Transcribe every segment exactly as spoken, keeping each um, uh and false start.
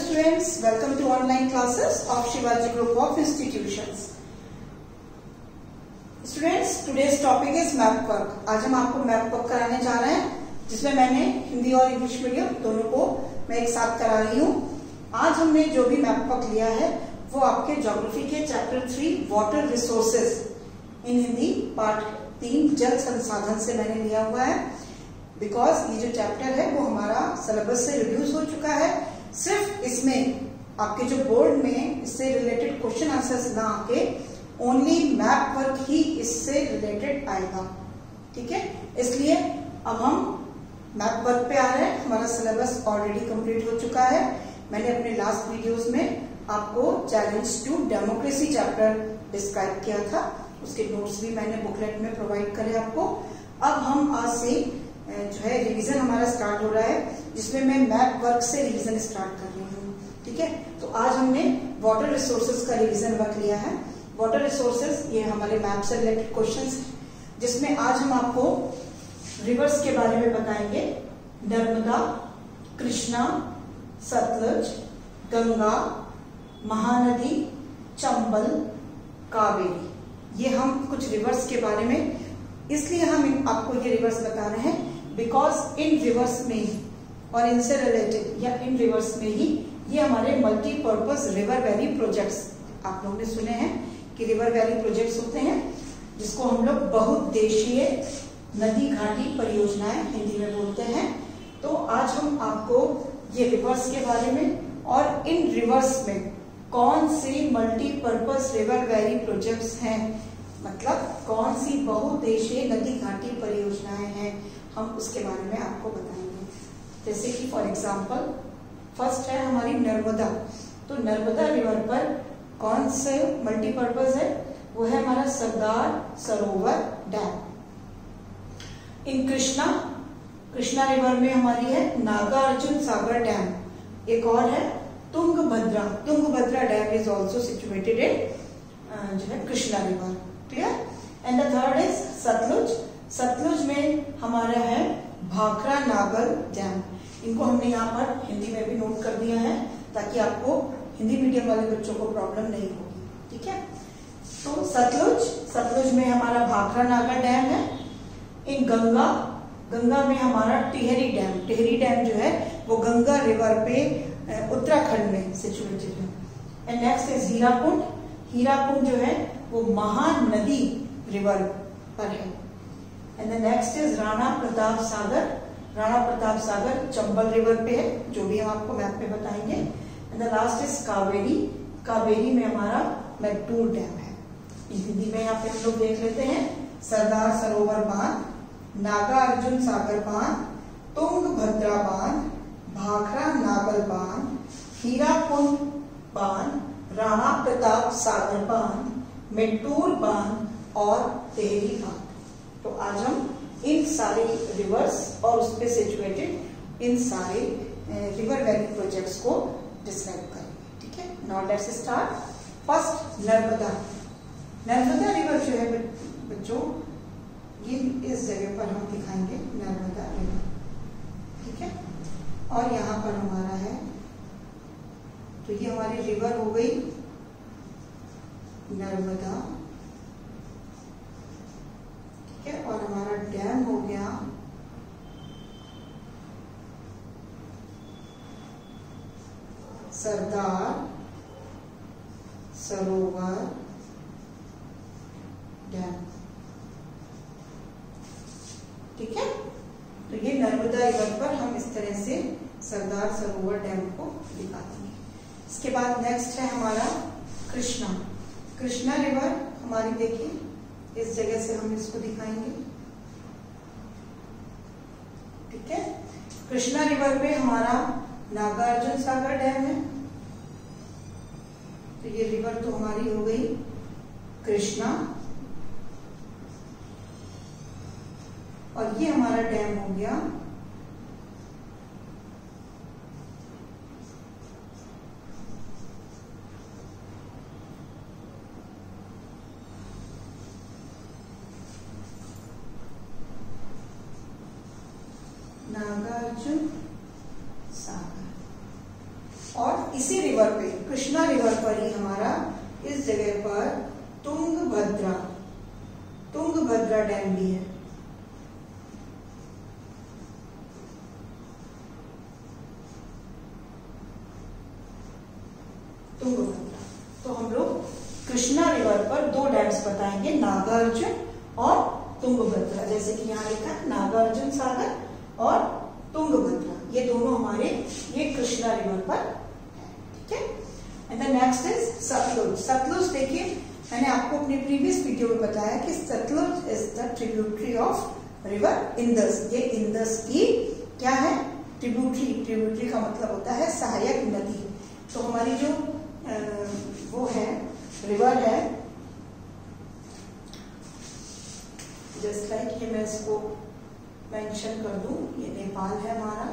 students, welcome to online classes of Shivaji Group of Institutions. Students, today's topic is map work. आज हम आपको map work कराने जा रहे हैं, जिसमें मैंने हिंदी और इंग्लिश मीडियम दोनों को मैं एक साथ करा रही हूँ। आज हमने जो भी मैप वर्क लिया है वो आपके ज्योग्राफी के chapter three water resources in Hindi part तीन जल संसाधन से मैंने लिया हुआ है। बिकॉज ये जो चैप्टर है वो हमारा सिलेबस से रिड्यूस हो चुका है। सिर्फ इसमें आपके जो बोर्ड में इससे रिलेटेड क्वेश्चन आंसर्स ना आके ओनली मैप वर्क ही इससे रिलेटेड आएगा, ठीक है। इसलिए अब हम मैप वर्क पे आ रहे हैं। हमारा सिलेबस ऑलरेडी कंप्लीट हो चुका है। मैंने अपने लास्ट वीडियोस में आपको challenge to democracy chapter describe किया था, उसके नोट्स भी मैंने बुकलेट में प्रोवाइड करे आपको। अब हम आज से जो है रिवीजन हमारा स्टार्ट हो रहा है, जिसमें मैं मैप वर्क से रिवीजन स्टार्ट कर रही हूँ, ठीक है। तो आज हमने वाटर रिसोर्सेज का रिवीजन वर्क लिया है। वाटर रिसोर्सेज ये हमारे मैप से रिलेटेड क्वेश्चंस हैं, जिसमें आज हम आपको रिवर्स के बारे में बताएंगे। नर्मदा, कृष्णा, सतलुज, गंगा, महानदी, चंबल, कावेरी, ये हम कुछ रिवर्स के बारे में इसलिए हम आपको ये रिवर्स बता रहे हैं बिकॉज इन रिवर्स में ही और इनसे रिलेटेड या इन रिवर्स में ही ये हमारे मल्टीपर्पज रिवर वैली प्रोजेक्ट्स आप लोगों ने सुने हैं कि रिवर वैली प्रोजेक्ट्स होते हैं, जिसको हम लोग बहुउद्देशीय नदी घाटी परियोजनाएं हिंदी में बोलते हैं। तो आज हम आपको ये रिवर्स के बारे में और इन रिवर्स में कौन सी मल्टीपर्पज रिवर वैली प्रोजेक्ट्स हैं, मतलब कौन सी बहुउद्देशीय नदी घाटी परियोजनाएं हैं, हम उसके बारे में आपको बताएंगे। जैसे कि फॉर एग्जांपल फर्स्ट है हमारी नर्मदा। तो नर्मदा रिवर पर कौन से मल्टीपर्पज है, वो है हमारा Sardar Sarovar dam. In Krishna Krishna river में हमारी है नागार्जुन सागर डैम। एक और है Tungabhadra Tungabhadra dam is also situated in जो है Krishna river, clear. And the third is Sutlej. Sutlej में हमारा है भाखरा नागल डैम। इनको हमने यहाँ पर हिंदी में भी नोट कर दिया है ताकि आपको हिंदी मीडियम वाले बच्चों को प्रॉब्लम नहीं होगी, ठीक है। तो सतलुज सतलुज में हमारा भाखरा नागल डैम है। इन गंगा गंगा में हमारा टिहरी डैम टिहरी डैम जो है वो गंगा रिवर पे उत्तराखंड में सिचुएटेड है। And next is Hirakud. Hirakud जो है वो महानदी रिवर पर है। And the next is Rana Pratap Sagar. Rana Pratap Sagar Chambal river पे है, जो भी हम आपको मैप पे बताएंगे। And the last is Kaveri. Kaveri में हमारा मैट्टूर डैम है। हिंदी में यहाँ पे हम लोग देख लेते हैं सरदार सरोवर बांध, नागार्जुन सागर बांध, तुंगभद्रा बांध, भाखरा नागल बांध, हीराकुंड बांध, राणा प्रताप सागर बांध, मैट्टूर बांध और टिहरी बांध। तो आज हम इन सारे रिवर्स और उस पे सिचुएटेड इन सारे रिवर वैली प्रोजेक्ट्स को डिस्क्राइब करेंगे, ठीक है। Now let's start. First Narmada. Narmada river जो है बच्चों, ये इस जगह पर हम दिखाएंगे नर्मदा रिवर, ठीक है। और यहाँ पर हमारा है, तो ये हमारी रिवर हो गई नर्मदा, ठीक है। और हमारा डैम हो गया सरदार सरोवर डैम, ठीक है। तो ये नर्मदा रिवर पर हम इस तरह से सरदार सरोवर डैम को दिखाते हैं। इसके बाद नेक्स्ट है हमारा कृष्णा। कृष्णा रिवर हमारी देखिए इस जगह से हम इसको दिखाएंगे, ठीक है। कृष्णा रिवर पे हमारा नागार्जुन सागर डैम है। तो ये रिवर तो हमारी हो गई कृष्णा, और ये हमारा डैम हो गया नागार्जुन सागर। और इसी रिवर पे, कृष्णा रिवर पर ही हमारा इस जगह पर तुंगभद्रा तुंगभद्रा डैम भी है। तुंगभद्रा। तो हम लोग कृष्णा रिवर पर दो डैम्स बताएंगे, नागार्जुन और तुंगभद्रा। जैसे कि यहाँ लिखा है नागार्जुन सागर और तुंगभद्रा, ये दोनों हमारे ये कृष्णा रिवर पर है। ठीक है। And the next is Sutlej. Sutlej देखिए, मैंने आपको अपने प्रीवियस वीडियो में बताया कि Sutlej is the tributary of river Indus. ये इंदस की क्या है? ट्रिब्यूटरी। ट्रिब्यूटरी का मतलब होता है सहायक नदी। तो हमारी जो आ, वो है रिवर है, जस्ट लाइक ये मैं इसको मेंशन कर दूं, ये नेपाल है हमारा,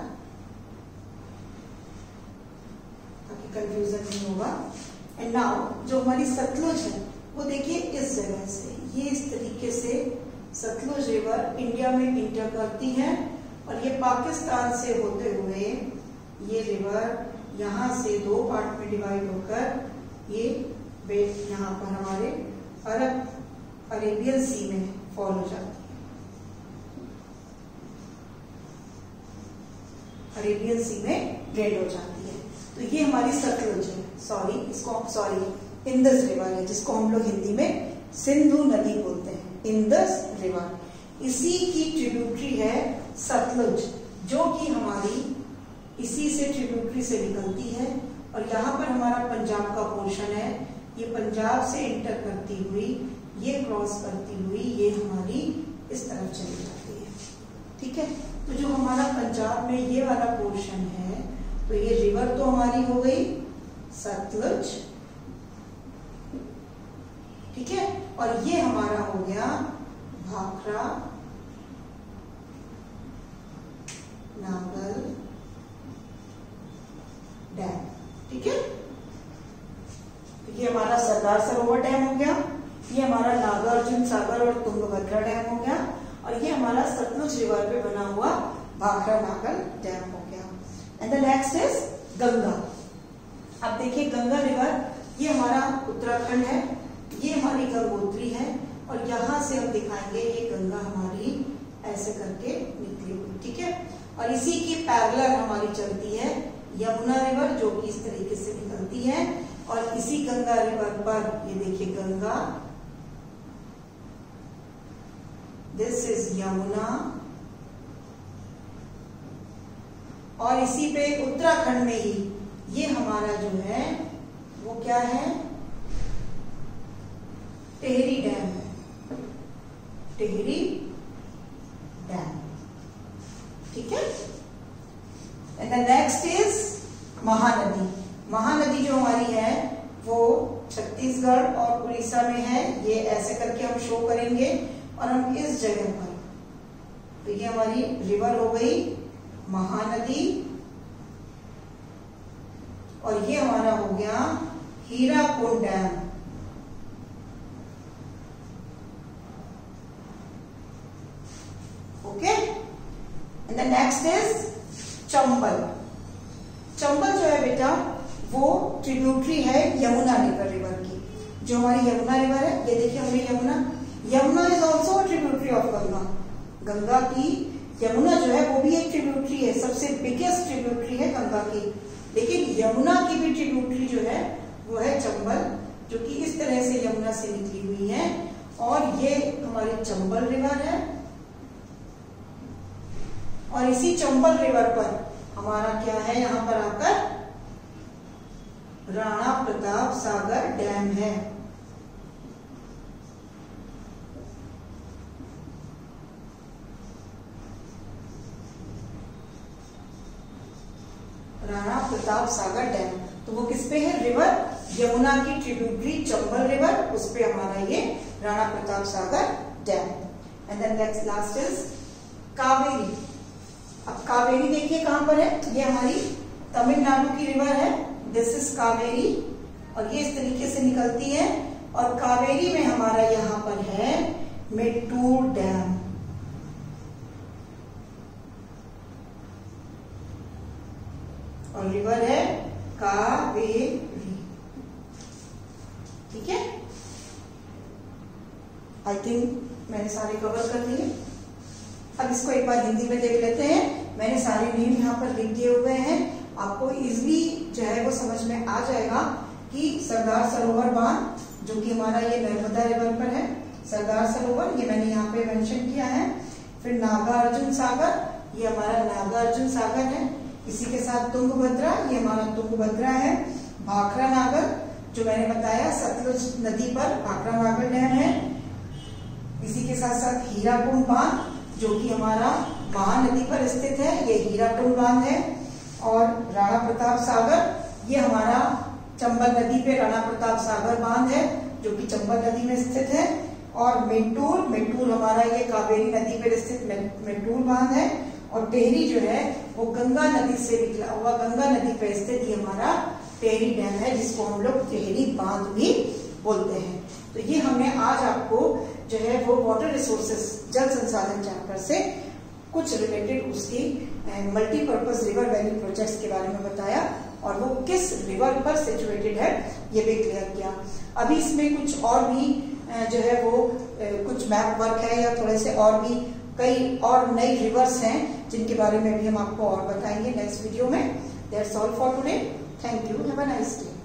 ताकि कंफ्यूजन नहीं होगा। एंड नाउ जो हमारी सतलुज है वो देखिए इस जगह से, ये इस तरीके से सतलुज रिवर इंडिया में इंटर करती है और ये पाकिस्तान से होते हुए ये रिवर यहाँ से दो पार्ट में डिवाइड होकर ये बेट यहाँ पर हमारे अरब अरेबियन सी में फॉल हो जाती है, अरेबियन सी में ड्रेन हो जाती है। तो ये हमारी सतलुज है, सॉरी इसको सॉरी इंदस रिवर है, जिसको हम लोग हिंदी में सिंधु नदी बोलते हैं, इंदस रिवर। इसी की ट्रिब्यूटरी है सतलुज, जो कि हमारी इसी से ट्रिब्यूटरी से निकलती है और यहाँ पर हमारा पंजाब का पोर्शन है, ये पंजाब से इंटर करती हुई, ये क्रॉस करती हुई ये हमारी इस तरफ चली जाती है। ठीक है। तो जो हमारा पंजाब में ये वाला पोर्शन है, तो ये रिवर तो हमारी हो गई सतलुज, ठीक है, और ये हमारा हो गया भाखड़ा नांगल डैम। ठीक है। तो ये हमारा सरदार सरोवर डैम हो गया, ये हमारा नागार्जुन सागर और तुंगभद्रा डैम हो गया, और ये हमारा सतलुज रिवर पे बना हुआ भाखड़ा नागल डैम हो गया। And the next is Ganga. अब देखिए गंगा रिवर, ये हमारा उत्तराखंड है, ये हमारी गंगोत्री है, और यहां से हम दिखाएंगे ये गंगा हमारी ऐसे करके निकली हुई। ठीक है। और इसी की पैरेलल हमारी चलती है यमुना रिवर, जो कि इस तरीके से निकलती है, और इसी गंगा रिवर पर ये देखिए गंगा, दिस इज यमुना, और इसी पे उत्तराखंड में ही ये हमारा जो है वो क्या है, टिहरी डैम है, टिहरी डैम। ठीक है। And the next is Mahanadi. Mahanadi जो हमारी है वो छत्तीसगढ़ और उड़ीसा में है, ये ऐसे करके हम शो करेंगे, और हम इस जगह पर, तो ये हमारी रिवर हो गई महानदी, और ये हमारा हो गया Hirakud dam. Okay. And the next is Chambal. Chambal जो है बेटा वो ट्रिब्यूटरी है यमुना रिवर की। जो हमारी यमुना रिवर है, ये देखिए हमें Yamuna, Yamuna is also tributary of Ganga. Ganga की यमुना जो है वो भी एक ट्रिब्यूटरी है, सबसे बिगेस्ट ट्रिब्यूटरी है गंगा की। लेकिन यमुना की भी ट्रिब्यूटरी जो है वो है चंबल, जो कि इस तरह से यमुना से निकली हुई है, और ये हमारी चंबल रिवर है, और इसी चंबल रिवर पर हमारा क्या है, यहाँ पर आकर राणा प्रताप सागर डैम है। राणा प्रताप सागर डैम, तो वो किस पे है, रिवर यमुना की ट्रिब्यूटरी चंबल रिवर, उस पे हमारा ये Rana Pratap Sagar dam. And then next last is Kaveri. अब कावेरी देखिए कहां पर है, ये हमारी तमिलनाडु की रिवर है, दिस इज कावेरी, और ये इस तरीके से निकलती है, और कावेरी में हमारा यहाँ पर है मेट्टूर डैम। और रिवर है कावेरी। ठीक है, आई थिंक मैंने सारे कवर कर लिए। अब इसको एक बार हिंदी में देख लेते हैं। मैंने सारे नेम यहाँ पर लिख दिए हुए हैं, आपको इजीली जो है वो समझ में आ जाएगा कि सरदार सरोवर बांध जो कि हमारा ये नर्मदा रिवर पर है, सरदार सरोवर ये मैंने यहाँ पे मेंशन किया है। फिर नागार्जुन सागर, ये हमारा नागार्जुन सागर है। इसी के साथ तुंगभद्रा, ये हमारा तुंगभद्रा है। भाखरा नागर जो मैंने बताया सतलुज नदी पर भाखरा नागर डैम है। इसी के साथ साथ हीराकुंड बांध जो कि हमारा महानदी पर स्थित है, ये हीराकुंड बांध है। और राणा प्रताप सागर ये हमारा चंबल नदी पे राणा प्रताप सागर बांध है जो कि चंबल नदी में स्थित है। और मेट्टूर, मेट्टूर हमारा ये कावेरी नदी पर स्थित मेट्टूर बांध है। और टेहरी जो है वो गंगा नदी से निकला हुआ गंगा नदी पर स्थित ये हमारा टेहरी डैम है, जिसको हम लोग टेहरी बांध भी बोलते हैं। तो ये हमने आज आपको जो है वो वाटर रिसोर्सेस जल संसाधन चैप्टर से कुछ रिलेटेड उसकी मल्टीपर्पज रिवर वैली प्रोजेक्ट्स के बारे में बताया और वो किस रिवर पर सिचुएटेड है ये भी क्लियर किया। अभी इसमें कुछ और भी जो है वो कुछ मैप वर्क है या थोड़े से और भी कई और नई रिवर्स हैं जिनके बारे में भी हम आपको और बताएंगे नेक्स्ट वीडियो में। That's all for today, thank you, have a nice day.